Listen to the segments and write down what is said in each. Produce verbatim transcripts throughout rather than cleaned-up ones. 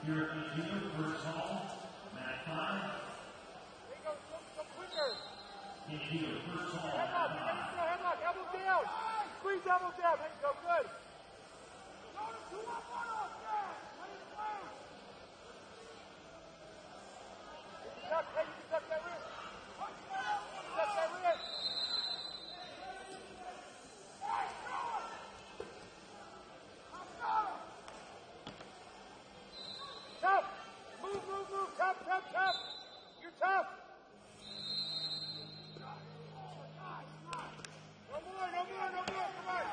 Here at the field, first hall, Matt five. There you go, go, go quicker. Infield, first hall, Headlock, Matt get ready five. to throw headlock, elbow down. Squeeze elbow down, there you go, good. Tuck, hey, you can tuck that wrist. Tuck that wrist. Tough. Move, move, move. Tough, tough, tough. You're tough. No more, no more, no more. Come on.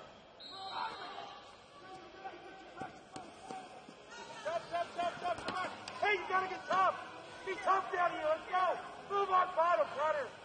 Tough, tough, tough, tough. Come on. Hey, you gotta get tough. Be tough down here. Let's go. Move on bottom, runner.